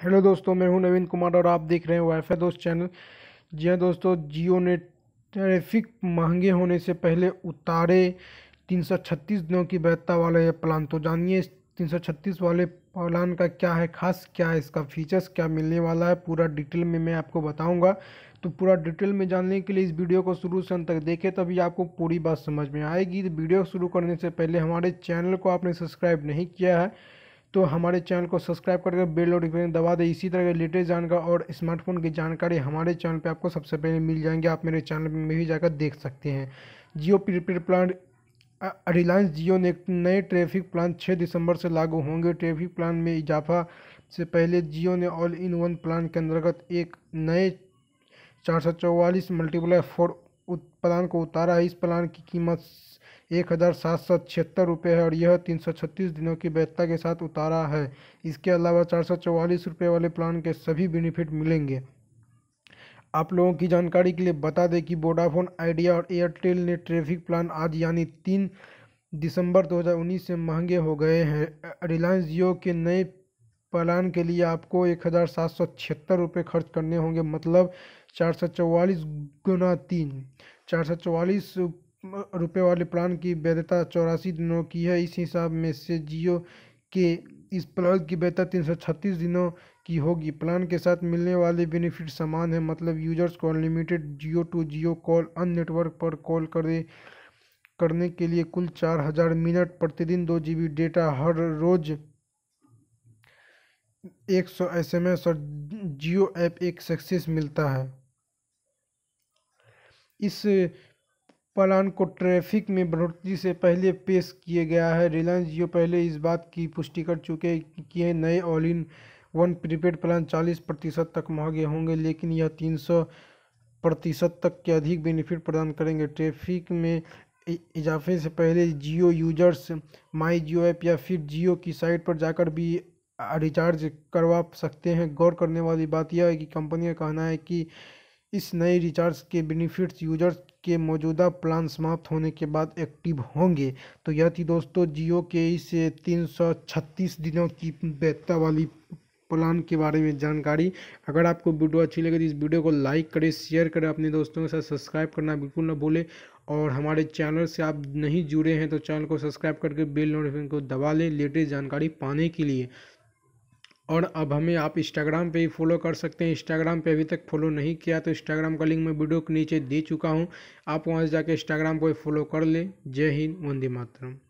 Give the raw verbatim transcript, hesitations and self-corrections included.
Hello दोस्तों, मैं हूं नवीन कुमार और आप देख रहे हैं वाईफाई दोस्त चैनल। जी हाँ दोस्तों, जियो ने ट्रैफिक महंगे होने से पहले उतारे तीन सौ छत्तीस दिनों की वैधता वाला ये प्लान। तो जानिए इस तीन सौ छत्तीस वाले प्लान का क्या है खास, क्या है इसका फीचर्स, क्या मिलने वाला है, पूरा डिटेल में मैं आपको बताऊंगा। तो पूरा डिटेल में जानने के लिए इस वीडियो को शुरू से अंत तक देखें, तभी आपको पूरी बात समझ में आएगी। तो वीडियो शुरू करने से पहले हमारे चैनल को आपने सब्सक्राइब नहीं किया है तो हमारे चैनल को सब्सक्राइब करके बेल नोटिफिकेशन दबा दें। इसी तरह के लेटेस्ट जानकारी और स्मार्टफोन की जानकारी हमारे चैनल पे आपको सबसे पहले मिल जाएंगे। आप मेरे चैनल में भी जाकर देख सकते हैं। जियो प्रीपेड प्लान, रिलायंस जियो ने एक नए ट्रैफिक प्लान छह दिसंबर से लागू होंगे। ट्रैफिक प्लान में इजाफा से पहले जियो ने ऑल इन वन प्लान के अंतर्गत एक नए चार सौ चौवालीस मल्टीप्लाई फोर प्लान को उतारा है। इस प्लान की कीमत एक हज़ार सात सौ छिहत्तर रुपये है और यह तीन सौ छत्तीस दिनों की वैधता के साथ उतारा है। इसके अलावा चार सौ चौवालीस रुपये वाले प्लान के सभी बेनिफिट मिलेंगे। आप लोगों की जानकारी के लिए बता दें कि वोडाफोन आइडिया और एयरटेल ने ट्रैफिक प्लान आज यानी तीन दिसंबर दो हज़ार उन्नीस से महंगे हो गए हैं। रिलायंस जियो के नए प्लान के लिए आपको एक हज़ार सात सौ छिहत्तर रुपये खर्च करने होंगे, मतलब चार सौ चौवालीस गुना तीन चार सौ चौवालीस रुपये वाले प्लान की वैधता चौरासी दिनों की है। इस हिसाब में से जियो के इस प्लान की वैधता तीन सौ छत्तीस दिनों की होगी। प्लान के साथ मिलने वाले बेनिफिट समान है, मतलब यूजर्स को unlimited Jio to Jio call, अन्य नेटवर्क पर कॉल करे करने के लिए कुल चार हज़ार मिनट प्रतिदिन, दो जी बी डेटा हर रोज, एक सौ एस एम एस और जियो ऐप एक सक्सेस मिलता है। इस प्लान को ट्रैफिक में बढ़ोतरी से पहले पेश किया गया है। रिलायंस जियो पहले इस बात की पुष्टि कर चुके हैं कि ये नए all in one prepaid plan चालीस प्रतिशत तक महंगे होंगे, लेकिन यह तीन सौ प्रतिशत तक के अधिक बेनिफिट प्रदान करेंगे। ट्रैफिक में इजाफे से पहले जियो यूजर्स माई जियो ऐप या फिर जियो की साइट पर जाकर भी रिचार्ज करवा सकते हैं। गौर करने वाली बात यह है कि कंपनी का कहना है कि इस नए रिचार्ज के बेनिफिट्स यूजर्स के मौजूदा प्लान समाप्त होने के बाद एक्टिव होंगे। तो यह थी दोस्तों जियो के इस तीन सौ छत्तीस दिनों की वैधता वाली प्लान के बारे में जानकारी। अगर आपको वीडियो अच्छी लगे तो इस वीडियो को लाइक करें, शेयर करें, अपने दोस्तों के साथ सब्सक्राइब करना बिल्कुल ना भूलें। और हमारे चैनल से आप नहीं जुड़े हैं तो चैनल को सब्सक्राइब करके बेल नोटिफिकेशन को दबा लें लेटेस्ट जानकारी पाने के लिए। और अब हमें आप इंस्टाग्राम पे ही फॉलो कर सकते हैं। इंस्टाग्राम पे अभी तक फॉलो नहीं किया तो इंस्टाग्राम का लिंक मैं वीडियो के नीचे दे चुका हूँ, आप वहाँ से जाके इंस्टाग्राम को फॉलो कर लें। जय हिंद, वंदे मातरम।